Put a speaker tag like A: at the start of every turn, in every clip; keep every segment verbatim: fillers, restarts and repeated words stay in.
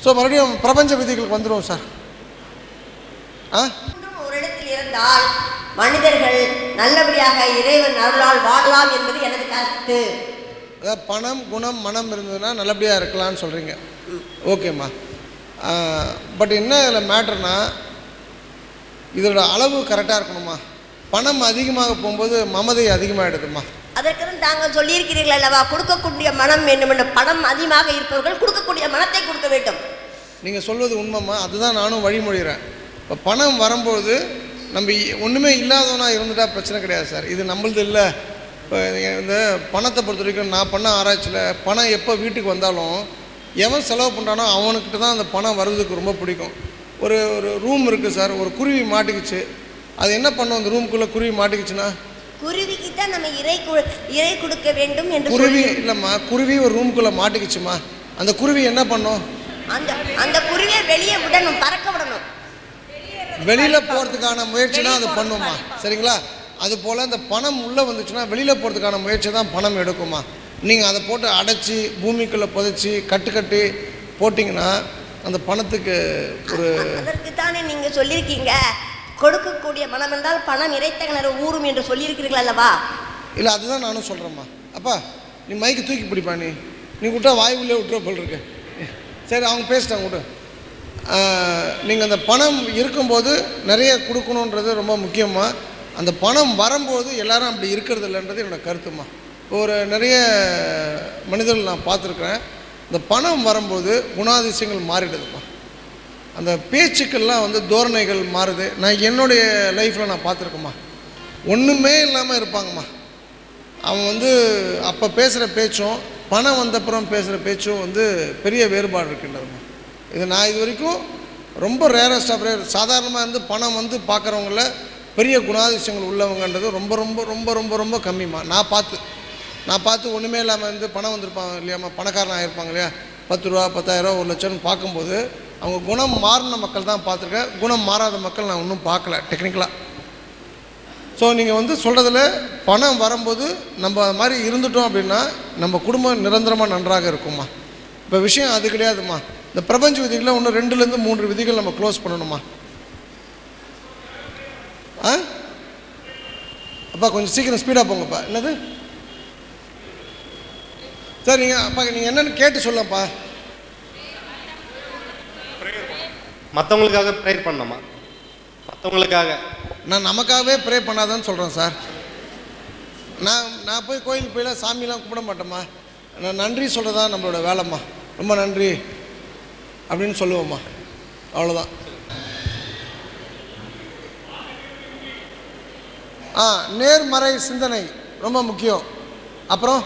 A: So மறுபடியும் பிரபஞ்ச விதிகளுக்கு வந்துடுவோம் சார். ஆ
B: ஒரு இடத்தில் இருந்தால் மனிதர்கள் நல்லபடியாக இறைவன் அருளால் வாழலாம் என்பது எனது கருத்து.
A: அதாவது பணம் குணம் மனம் இருந்ததுன்னா நல்லபடியாக இருக்கலாம்னு சொல்கிறீங்க. ஓகேம்மா. பட் என்ன இதில் மேட்டர்னா இதோட அளவு கரெக்டாக இருக்கணுமா? பணம் அதிகமாக போகும்போது மமதை அதிகமாகிடுதுமா.
B: அதற்கு தாங்கள் சொல்லியிருக்கிறீர்கள் அல்லவா, கொடுக்கக்கூடிய மனம் வேண்டும் என்று. பணம் அதிகமாக இருப்பவர்கள் கொடுக்கக்கூடிய மனத்தை கொடுக்க வேண்டும். நீங்கள்
A: சொல்வது உண்மைம்மா, அதுதான் நானும் வழிமொழிகிறேன். இப்போ பணம் வரும்போது நம்ம ஒன்றுமே இல்லாதவனா இருந்துட்டால் பிரச்சனை கிடையாது சார். இது நம்மளது இல்லை. இப்போ இந்த பணத்தை பொறுத்த வரைக்கும் நான் பண்ண ஆராய்ச்சியில் பணம் எப்போ வீட்டுக்கு வந்தாலும் எவன் செலவு பண்ணுறானோ அவனுக்கிட்ட தான் அந்த பணம் வர்றதுக்கு ரொம்ப பிடிக்கும். ஒரு ஒரு ரூம் இருக்குது சார், ஒரு குருவி மாட்டிக்கிச்சு. அது என்ன பண்ணும்? அந்த ரூமுக்குள்ளே குருவி மாட்டிக்கிச்சுன்னா
B: குருவிக்கு தான் நம்ம இறை இறை கொடுக்க வேண்டும் என்று.
A: குருவி இல்லைம்மா, குருவி ஒரு ரூமுக்குள்ளே மாட்டிக்கிச்சுமா. அந்த குருவி என்ன பண்ணும்?
B: அந்த அந்த குருவியை வெளியே விடணும், பறக்க விடணும்.
A: வெளியில் போகிறதுக்கான முயற்சி தான் அது பண்ணுமா. சரிங்களா? அது போல் அந்த பணம் உள்ளே வந்துச்சுன்னா வெளியில் போகிறதுக்கான முயற்சி தான் பணம் எடுக்குமா. நீங்கள் அதை போட்டு அடைச்சி பூமிக்குள்ளே புதைச்சி கட்டு கட்டி போட்டிங்கன்னா அந்த பணத்துக்கு ஒரு.
B: அதற்கு தானே நீங்கள் சொல்லியிருக்கீங்க, கொடுக்கக்கூடிய மனம் என்றால் பணம் இறைத்த கிணறு ஊறும் என்று சொல்லியிருக்கிறீர்கள் அல்லவா?
A: இல்லை, அதுதான் நானும் சொல்கிறேம்மா. அப்பா நீ மைக்கு தூக்கி பிடிப்பா. நீ நீ விட்டா வாய் உள்ளே விட்டுற போல் இருக்கு. சரி, அவங்க பேசிட்டாங்க விட்டு. நீங்கள் அந்த பணம் இருக்கும்போது நிறைய கொடுக்கணுன்றது ரொம்ப முக்கியமாக. அந்த பணம் வரும்போது எல்லாரும் அப்படி இருக்கிறது இல்லைன்றது என்னோடய கருத்துமா. ஒரு நிறைய மனிதர்கள் நான் பார்த்துருக்குறேன், இந்த பணம் வரும்போது குணாதிசயங்கள் மாறிடுதுமா. அந்த பேச்சுக்கள்லாம் வந்து தோரணைகள் மாறுது. நான் என்னுடைய லைஃப்பில் நான் பார்த்துருக்கேம்மா. ஒன்றுமே இல்லாமல் இருப்பாங்கம்மா. அவன் வந்து அப்போ பேசுகிற பேச்சும் பணம் வந்தப்புறம் பேசுகிற பேச்சும் வந்து பெரிய வேறுபாடு இருக்கின்றதும்மா. இது நான் இது வரைக்கும் ரொம்ப ரேரஸ்ட் ஆஃப் ரேர். சாதாரணமாக இருந்து பணம் வந்து பார்க்குறவங்கள பெரிய குணாதிசயங்கள் உள்ளவங்கன்றது ரொம்ப ரொம்ப ரொம்ப ரொம்ப ரொம்ப கம்மிம்மா. நான் பார்த்து நான் பார்த்து ஒன்றுமே இல்லாமல் இருந்து பணம் வந்திருப்பாங்க இல்லையாம்மா, பணக்காரன் ஆகிருப்பாங்க இல்லையா, பத்து ரூபா பத்தாயிரரூவா ஒரு லட்சம்னு பார்க்கும்போது அவங்க குணம் மாறின மக்கள் தான் பார்த்துருக்கேன். குணம் மாறாத மக்கள் நான் இன்னும் பார்க்கல டெக்னிக்கலாக. ஸோ நீங்கள் வந்து சொல்கிறதுல பணம் வரும்போது நம்ம அது மாதிரி இருந்துட்டோம் அப்படின்னா நம்ம குடும்பம் நிரந்தரமாக நன்றாக இருக்கும்மா. இப்போ விஷயம் அது கிடையாதுமா. இந்த பிரபஞ்ச விதிகளில் ஒன்று ரெண்டுலேருந்து மூன்று விதிகள் நம்ம க்ளோஸ் பண்ணணுமா. ஆ அப்பா கொஞ்சம் சீக்கிரம் ஸ்பீடாக போங்கப்பா. என்னது சார்? நீங்கள் அப்பா நீங்கள் என்னென்னு கேட்டு சொல்லப்பா.
C: மற்றவங்களுக்காக ப்ரேயர் பண்ணணுமா? மற்றவங்களுக்காக
A: நான் நமக்காகவே ப்ரே பண்ணாதான்னு சொல்கிறேன் சார். நான் நான் போய் கோயிலுக்கு போயெல்லாம் சாமியெலாம் கும்பிட மாட்டேம்மா. நான் நன்றி சொல்கிறதா நம்மளோட வேலைம்மா. ரொம்ப நன்றி அப்படின்னு சொல்லுவோம்மா, அவ்வளோதான். ஆ நேர்மறை சிந்தனை ரொம்ப முக்கியம். அப்புறம்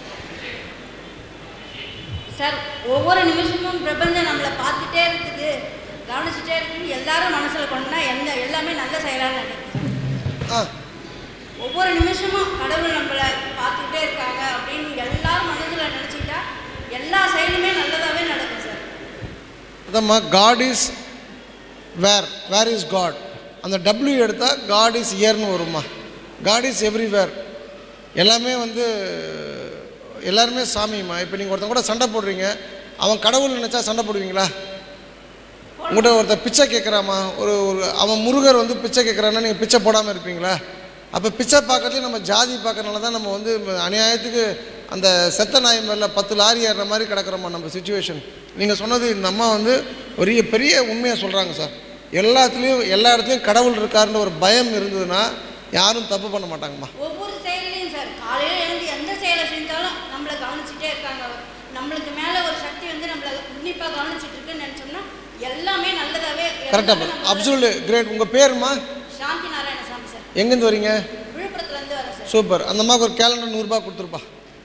D: சார், ஒவ்வொரு நிமிஷமும் பிரபஞ்சம் நம்மளை பார்த்துட்டே இருக்குது, கவனிச்சுட்டே இருக்குது. எல்லாரும் மனசில் கொண்டா எந்த எல்லாமே நல்ல செயலாக நினைக்கிறேன்.
A: ஆ
D: ஒவ்வொரு நிமிஷமும் கடவுள் நம்மளை பார்த்துக்கிட்டே இருக்காங்க அப்படின்னு எல்லாரும் மனதில் நினச்சிக்கிட்டா எல்லா செயலுமே நல்லதாகவே நடக்கும் சார்.
A: அதாம்மா, God is where where is God. அந்த டபிள்யூ எடுத்தால் காட் இஸ் இயர்னு வரும்மா. God is everywhere. எல்லாமே வந்து எல்லாருமே சாமிம்மா. இப்போ நீங்கள் ஒருத்தன் கூட சண்டை போடுறீங்க, அவன் கடவுள் நினச்சா சண்டை போடுவீங்களா? உங்கள்கிட்ட ஒருத்தர் பிச்சை கேட்குறாமா, ஒரு ஒரு அவன் முருகர் வந்து பிச்சை கேட்குறான்னா நீங்கள் பிச்சை போடாமல் இருப்பீங்களா? அப்போ பிச்சை பார்க்கறதுலேயும் நம்ம ஜாதி பார்க்கறதுனால தான் நம்ம வந்து அநியாயத்துக்கு அந்த செத்த நாய் மேலே பத்து லாரி ஏறுற மாதிரி கிடக்கிறோமா நம்ம சுச்சுவேஷன். நீங்கள் சொன்னது இந்த அம்மா வந்து ஒரு பெரிய உண்மையை சொல்கிறாங்க சார். எல்லாத்துலேயும் எல்லா இடத்துலையும் கடவுள் இருக்காருன்ற ஒரு பயம் இருந்ததுன்னா யாரும் தப்பு பண்ண மாட்டாங்கம்மா.
D: ஒவ்வொரு செயல்லையும் சார், காலையில் எழுந்து எந்த செயலை செஞ்சாலும் நம்மளை கவனிச்சுட்டே இருக்காங்க. நம்மளுக்கு மேலே ஒரு சக்தி வந்து நம்மளை உன்னிப்பாக கவனிச்சுட்டு இருக்குன்னு நினச்சோம்னா எல்லாமே நல்லதாகவே.
A: கரெக்டாக அப்சல்யூட்லி கிரேட். உங்கள் பேருமா?
D: சாந்தி நாராயணசாமி சார்.
A: எங்கேருந்து வரீங்க?
D: விழுப்புரத்துலேருந்து வரேன் சார்.
A: சூப்பர். அந்த அம்மாவுக்கு ஒரு கேலண்டர் நூறுரூபா கொடுத்துருப்பா.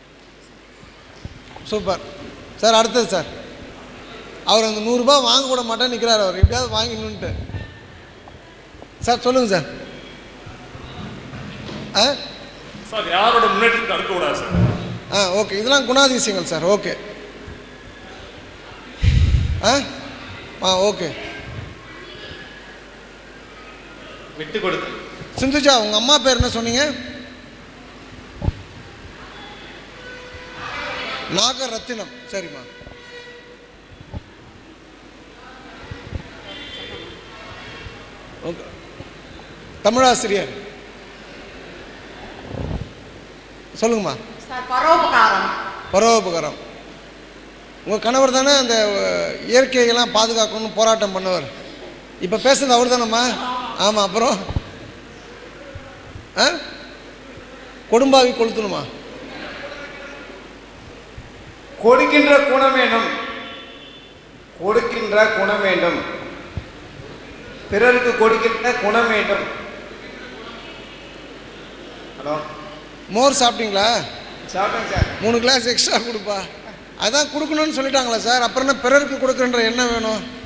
A: Super sir. அடுத்தது சார், அவர் அந்த நூறுரூபா வாங்க கூட மாட்டேன்னு நிற்கிறார். அவர் எப்படியாவது வாங்கினுன்ட்டு. சார் சொல்லுங்கள் சார். ஆ
E: சார், யாரோட முன்னேற்றம் தடுக்கக்கூடாது சார்.
A: ஆ ஓகே, இதெல்லாம் குணாதிசயங்கள் சார். ஓகே ஆ ஆ ஓகே.
C: விட்டு கொடுத்து.
A: சிந்துஜா, உங்கள் அம்மா பேர் என்ன சொன்னீங்க? நாகரத்தினம். சரிம்மா. ஓகே. தமிழாசிரியர் சொல்லுங்கம்மா.
F: சார் பரோபகாரம்.
A: பரோபகாரம். உங்கள் கணவர் தானே அந்த இயற்கையெல்லாம் பாதுகாக்கணும்னு போராட்டம் பண்ணவர். இப்போ பேசுறது அவர் தானம்மா? ஆமாம். அப்புறம் ஆ கொடும்பாவி கொளுத்தணுமா?
G: கொடுக்கின்ற குணம் வேண்டும், கொடுக்கின்ற குணம் வேண்டும், பிறருக்கு கொடுக்கின்ற குணம் வேண்டும். ஹலோ,
A: மோர் சாப்பிட்டீங்களா?
G: சாப்பிட்டேன் சார்.
A: மூணு கிளாஸ் எக்ஸ்ட்ரா கொடுப்பா. அதான் கொடுக்கணும்னு சொல்லிட்டாங்களா சார்? அப்புறம் என்ன பிறருக்கு கொடுக்குறன்ற என்ன வேணும்?